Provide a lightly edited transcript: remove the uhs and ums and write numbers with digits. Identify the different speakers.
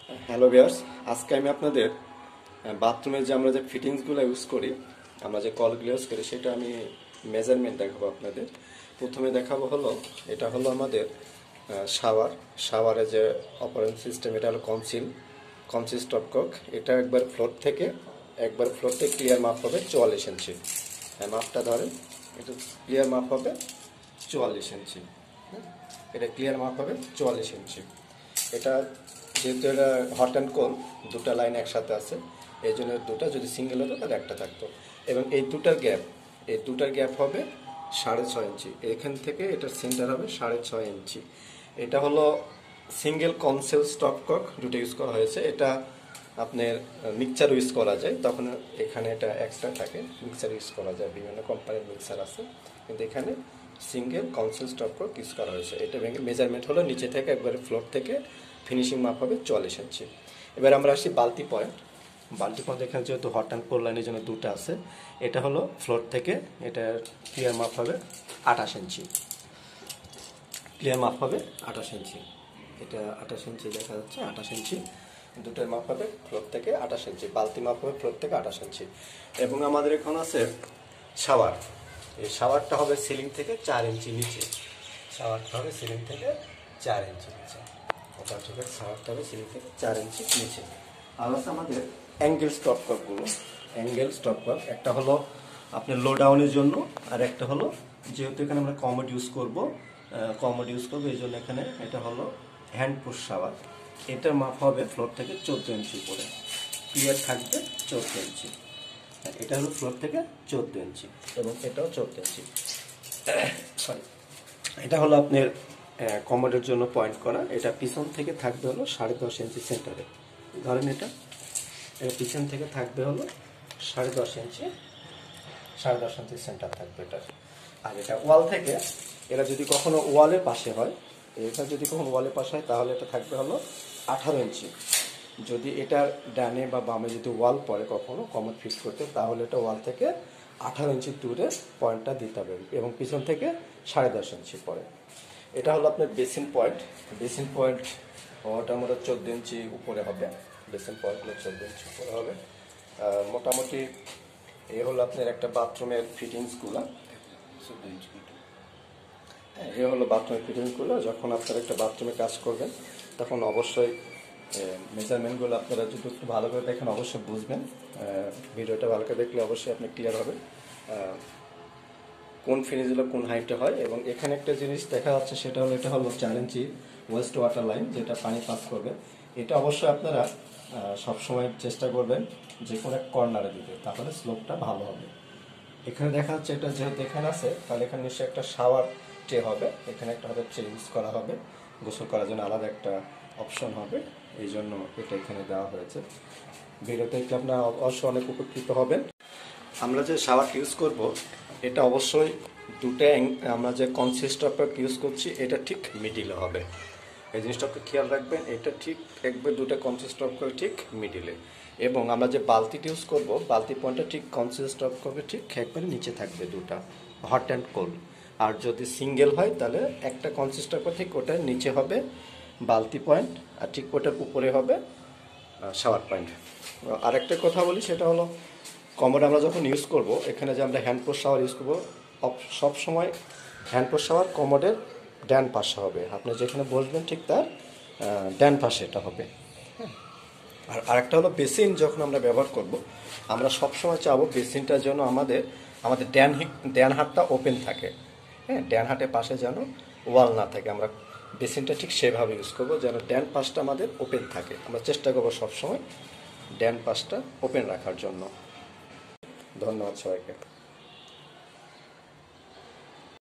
Speaker 1: Hello viewers, আজকে আমি আপনাদের বাথরুমে যে আমরা যে ফিটিংসগুলো ইউজ করি, আমরা যে কলগুলো ইউজ করি সেটা আমি মেজারমেন্ট দেখাবো আপনাদের। প্রথমে দেখাবো হলো এটা হলো আমাদের শাওয়ারে যে অপারেশন সিস্টেম, এটা হলো কনসিল স্টপকক। এটা একবার ফ্লোর থেকে ক্লিয়ার মাপ হবে 44 ইঞ্চি। হ্যাঁ, মাপটা ধরেন, এটা ক্লিয়ার মাপ হবে 44 ইঞ্চি। হ্যাঁ, এটা ক্লিয়ার মাপ হবে 44 ইঞ্চি। এটা যেহেতু এটা হট অ্যান্ড কোল্ড দুটা লাইন একসাথে আছে, এই জন্য দুটা যদি সিঙ্গেল হতো তাহলে একটা থাকতো। এবং এই দুটার গ্যাপ হবে 6.5 ইঞ্চি। এখান থেকে এটার সেন্টার হবে 6.5 ইঞ্চি। এটা হলো সিঙ্গেল কনসেল স্টপকক, দুটো ইউজ করা হয়েছে। এটা আপনার মিক্সচার ইউজ করা যায়, তখন এখানে এটা এক্সট্রা থাকে। মিক্সচার ইউজ করা যায়, বিভিন্ন কোম্পানির মিক্সার আছে, কিন্তু এখানে সিঙ্গেল কনসেল স্টপকক ইউজ করা হয়েছে। এটা মেজারমেন্ট হলো নিচে থেকে একবারে ফ্লোর থেকে ফিনিশিং মাপ হবে 44 ইঞ্চি। এবার আমরা আসি বালতি পয়েন্ট। এখানে যেহেতু হট অ্যান্ড কোল্ড লাইনের জন্য দুটো আছে, এটা হলো ফ্লোর থেকে, এটার ক্লিয়ার মাপ হবে 28 ইঞ্চি। ক্লিয়ার মাপ হবে 28 ইঞ্চি। এটা 28 ইঞ্চি দেখা যাচ্ছে, 28 ইঞ্চি। দুটোর মাপ হবে ফ্লোর থেকে 28 ইঞ্চি। বালতি মাপ হবে ফ্লোর থেকে 28 ইঞ্চি। এবং আমাদের এখন আছে শাওয়ার। এই শাওয়ারটা হবে সিলিং থেকে 4 ইঞ্চি নিচে। শাওয়ারটা হবে সিলিং থেকে 4 ইঞ্চি নিচে। শাওয়ারটা হবে সিলিং থেকে 4 ইঞ্চি নিচে। আর আছে আমাদের অ্যাঙ্গেল স্টপকক। একটা হলো আপনার লো ডাউনের জন্য, আর একটা হলো যেহেতু এখানে আমরা কমোড ইউজ করবো এই জন্য এখানে এটা হলো হ্যান্ড পুশ শাওয়ার। এটার মাপ হবে ফ্লোর থেকে 14 ইঞ্চি উপরে, ক্লিয়ার থাকবে 14 ইঞ্চি। এটা হলো ফ্লোর থেকে 14 ইঞ্চি এবং এটাও 14 ইঞ্চি। সরি, এটা হলো আপনার কমোডের জন্য পয়েন্ট করা। এটা পিছন থেকে থাকবে হলো 10.5 ইঞ্চি সেন্টারে। ধরেন এটা পিছন থেকে থাকবে হলো 10.5 ইঞ্চি, 10.5 ইঞ্চি সেন্টার থাকবে এটা। আর এটা ওয়াল থেকে, এরা যদি কখনো ওয়ালের পাশে হয়, তাহলে এটা থাকবে হলো 18 ইঞ্চি। যদি এটার ডানে বা বামে যদি ওয়াল পড়ে কখনো কমোড ফিট করতে, তাহলে এটা ওয়াল থেকে 18 ইঞ্চি দূরে পয়েন্টটা দিতে হবে, এবং পিছন থেকে 10.5 ইঞ্চি পরে। এটা হলো আপনার বেসিন পয়েন্ট। ওটা আমাদের 14 ইঞ্চি উপরে হবে। বেসিন পয়েন্টগুলো 14 ইঞ্চি উপরে হবে। মোটামুটি এই হলো আপনার একটা বাথরুমের ফিটিংসগুলো। এই হলো বাথরুমের ফিটিংসগুলো। যখন আপনারা একটা বাথরুমে কাজ করবেন, তখন অবশ্যই মেজারমেন্টগুলো আপনারা যদি একটু ভালো করে দেখেন অবশ্যই বুঝবেন। ভিডিওটা ভালো করে দেখলে অবশ্যই আপনি ক্লিয়ার হবে কোন ফিনিশগুলো কোন হাইটে হয়। এবং এখানে একটা জিনিস দেখা যাচ্ছে, এটা হলো 4 ইঞ্চি ওয়েস্ট ওয়াটার লাইন, যেটা পানি পাস করবে। এটা অবশ্যই আপনারা সবসময় চেষ্টা করবেন যে কোনো এক কর্নারে দিতে, তাহলে স্লোপটা ভালো হবে। এখানে দেখা যাচ্ছে এটা যেহেতু এখানে আছে, তাহলে এখানে নিশ্চয়ই একটা শাওয়ার ট্রে হবে। এখানে একটা হয়তো ট্রে ইউজ করা হবে, গোসল করার জন্য আলাদা একটা অপশন হবে, এই জন্য এটা এখানে দেওয়া হয়েছে। ভিডিওতে আপনারা অবশ্যই অনেক উপকৃত হবেন। আমরা যে শাওয়ারটা ইউজ করব, এটা অবশ্যই আমরা যে কনসিস্টপক ইউজ করছি এটা ঠিক মিডিলে হবে। এই জিনিসটা একটু খেয়াল রাখবেন। এটা ঠিক একবার দুটা কনসিস্টপক ঠিক মিডিলে। এবং আমরা যে বালতিটা ইউজ করব, বালতি পয়েন্টটা ঠিক কনসিস্টপকে ঠিক একবারে নিচে থাকবে, দুটা হট অ্যান্ড কোল্ড। আর যদি সিঙ্গেল হয় তাহলে একটা কনসিস্টপক ঠিক ওটার নিচে হবে বালতি পয়েন্ট, আর ঠিক ওটার উপরে হবে শাওয়ার পয়েন্ট। আরেকটা কথা বলি, সেটা হলো কমোড আমরা যখন ইউজ করব, এখানে যে আমরা হ্যান্ড পোস্ট শাওয়ার ইউজ করবো, সবসময় হ্যান্ড পোস্ট শাওয়ার কমোডের ডান পাশে হবে। আপনি যেখানে বসবেন ঠিক তার ডান পাশে এটা হবে। হ্যাঁ, আর আরেকটা হলো বেসিন যখন আমরা ব্যবহার করব, আমরা সবসময় চাবো বেসিনটা যেন আমাদের ডান হাতটা ওপেন থাকে। হ্যাঁ, ডান হাতের পাশে যেন ওয়াল না থাকে। আমরা বেসিনটা ঠিক সেভাবে ইউজ করবো যেন ডান পাশটা আমাদের ওপেন থাকে। আমরা চেষ্টা করবো সবসময় ডান পাশটা ওপেন রাখার জন্য। ধন্যবাদ সবাইকে।